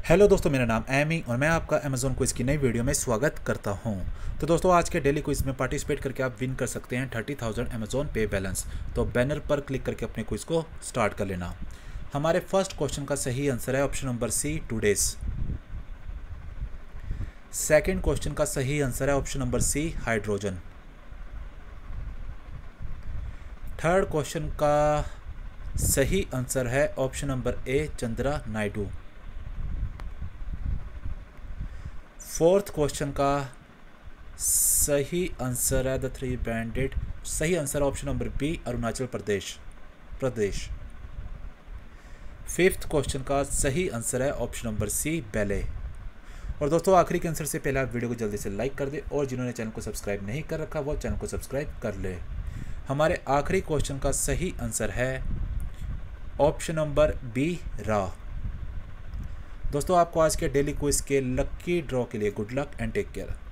Hello दोस्तों, मेरा नाम एमी और मैं आपका अमेज़ॉन क्विज़ की नई वीडियो में स्वागत करता हूं। तो दोस्तों, आज के डेली क्विज़ में पार्टिसिपेट करके आप विन कर सकते हैं 30,000 अमेज़ॉन पे बैलेंस। तो बैनर पर क्लिक करके अपने क्विज़ को स्टार्ट कर लेना। हमारे फर्स्ट क्वेश्चन का सही आंसर है option number C, 2 days. Second question का सही आंसर है option number C, hydrogen. Third question का सही आंसर है option number A, Chandra Naidu. Fourth question का सही आंसर है द थ्री बैंडेड। सही answer option number B, Arunachal Pradesh. Fifth question का सही आंसर है ऑप्शन नंबर सी, बैले। और दोस्तों, आखिरी के आंसर से पहले आप वीडियो को जल्दी से लाइक कर दें और जिन्होंने चैनल को सब्सक्राइब नहीं कर रखा वो चैनल को सब्सक्राइब कर ले। हमारे आखिरी क्वेश्चन का सही आंसर है ऑप्शन नंबर बी, रा। दोस्तों, आपको आज के डेली क्विज के लक्की ड्रॉ के लिए good luck and take care.